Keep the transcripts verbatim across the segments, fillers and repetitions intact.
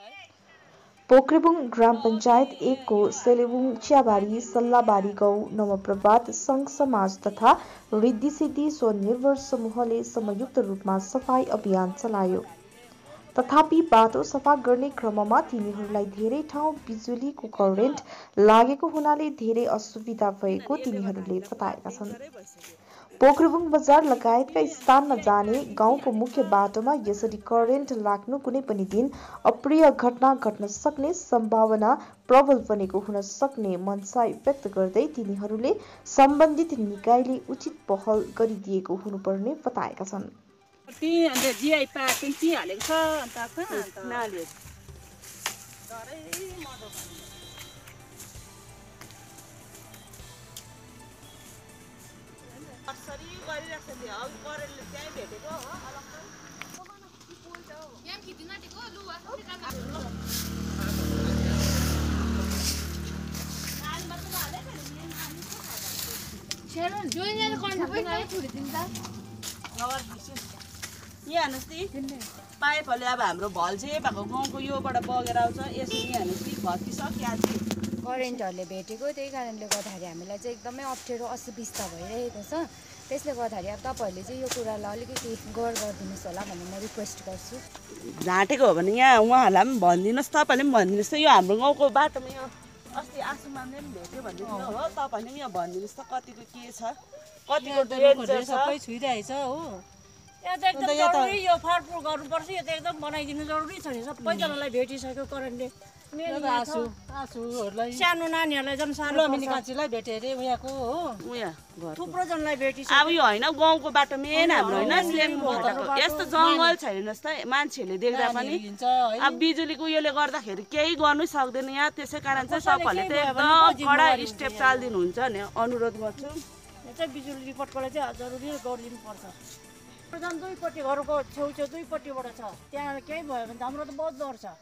पोख्रेबुङ ग्राम पञ्चायत एक को सेलेबुङ चियाबारी सल्लाबारी गाउँ नवप्रभात सङ्घ समाज तथा रिद्धि सिद्धि स्वनिर्भर समूहले संयुक्त रूपमा सफाई अभियान चलायो। तथापि बाटो सफा गर्ने क्रममा तिनीहरूलाई धेरै ठाउँ बिजुलीको करेन्ट लागेको हुनाले धेरै असुविधा भएको तिनीहरूले बताएका छन्। पोख्रेबुङ बजार लगायतका स्थानमा जाने गाउँको मुख्य बाटोमा यसरी करेन्ट लाग्नु कुनै पनि दिन अप्रिय घटना घट्न सक्ने सम्भावना प्रबल बनेको हुन सक्ने मनसाय व्यक्त गर्दै तिनीहरूले सम्बन्धित निकायले उचित पहल गरिदिएको हुनुपर्ने बताएका छन्। पाइपहरूले अब हाम्रो भल्छे भएको गाउँको योबाट बगेर आउँछ यसो यहाँ हेर्नुहोस् कि भत्किसक्यो चाहिँ करेन्टहरूले भेटेको त्यही कारणले गर्दाखेरि हामीलाई चाहिँ एकदमै अप्ठ्यारो असुविस्ता भइरहेको छ। त्यसले गर्दाखेरि अब तपाईँहरूले चाहिँ यो कुरालाई अलिकति गौर गरिदिनुहोस् होला भन्ने म रिक्वेस्ट गर्छु। ढाँटेको हो भने यहाँ उहाँहरूलाई पनि भनिदिनुहोस्, तपाईँले पनि भनिदिनुहोस् त यो हाम्रो गाउँको बाटोमा यो अस्ति आसुमानले पनि भेट्यो भन्दै थियो हो, तपाईँहरूले पनि यहाँ भनिदिनुहोस् त कतिको के छ, कतिको डेन्जर छ। सबै छुइरहेछ हो, यहाँ त एकदम जरुरी यो फाडफुड गर्नुपर्छ, यो त एकदम बनाइदिनु जरुरी छ नि। सबैजनालाई भेटिसक्यो करेन्टले, सानो नानीहरूलाई झन् साह्रो मिनी कान्छीलाई भेटे अरे उहाँको हो, उहाँ थुप्रो जनालाई भेटिसक्यो। अब यो होइन गाउँको बाटो मेन हाम्रो होइन, यस्तो जङ्गल छ हेर्नुहोस् त, मान्छेहरूले देख्दा पनि अब बिजुलीको उयोले गर्दाखेरि केही गर्नै सक्दैन यहाँ। त्यसै कारण चाहिँ सबैहरूले चाहिँ एकदम कडा स्टेप चालिदिनुहुन्छ नि अनुरोध गर्छु। यो चाहिँ बिजुली रिपोर्टकोलाई चाहिँ जरुरी गरिदिनु पर्छ। झन् दुईपट्टि घरको छेउछेउ दुईपट्टिबाट छ, त्यहाँ केही भयो भने त हाम्रो त बहुत डर छ।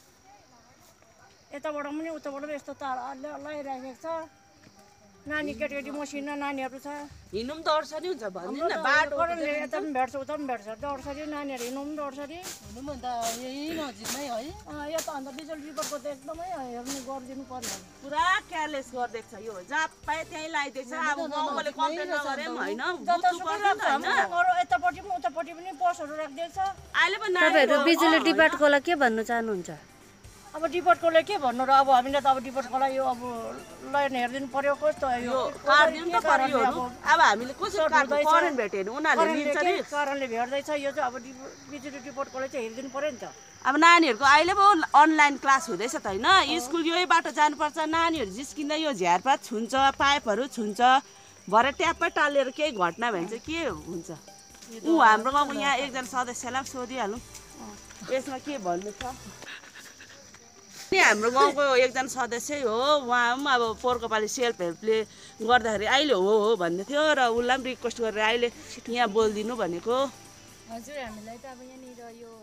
यताबाट पनि उताबाट पनि यस्तो तार लगाइराखेको छ, नानी केटाकेटी मसिना नानीहरू छ, हिँड्नु पनि डर छ नि हुन्छ भन्दिनँ न, बाटो यता पनि भेट्छ उता पनि भेट्छ, डर छ नि नानीहरू हिँड्नु पनि डर छ नि। हुनु पनि त यही नजिकमै है, यो त अन्त बिजुली रिपोर्टको त एकदमै हेर्नु गरिदिनु पर्यो। पुरा केयरलेस गरिदिएको छ यो, जहाँ पाए त्यहीँ लगाइदिएको छ। अब गाउँले कम्प्लेन नगरे पनि होइन, यतापट्टि पनि उतापट्टि पनि पोस्टहरू राखिदिएको छ। अहिले पनि तपाईँहरू बिजुली डिपार्टकोलाई के भन्न चाहनुहुन्छ? अब डिपोर्टकोले के भन्नु र, अब हामीले त अब डिपोर्टकोलाई यो अब लाइन हेरिदिनु पर्यो, कस्तो यो काट्दिनु त पर्यो। अब हामीले कसरी काट्नु, करेन्ट भेट्यो भने उनीहरूले लिन्छ नि, कारणले भेट्दैछ यो चाहिँ अब बिजुली डिपोर्टकोले चाहिँ हेरिदिनु पर्यो नि त। अब नानीहरूको अहिले पो अनलाइन क्लास हुँदैछ त होइन, स्कुल यही बाटो जानुपर्छ, नानीहरू जिस्किँदा यो झ्यारपात छुन्छ, पाइपहरू छुन्छ, भरे ट्यापै टालेर केही घटना भयो भने चाहिँ के हुन्छ। ऊ हाम्रो गाउँको यहाँ एकजना सदस्यलाई सोधिहालौँ यसमा के भन्नु छ। हाम्रो गाउँको एकजना सदस्य हो, उहाँ पनि अब पोहोरको पालि सेल्फ हेल्पले गर्दाखेरि अहिले हो हो भन्दै थियो र उसलाई पनि रिक्वेस्ट गरेर अहिले यहाँ बोलिदिनु भनेको। हजुर हामीलाई त अब यहाँनिर यो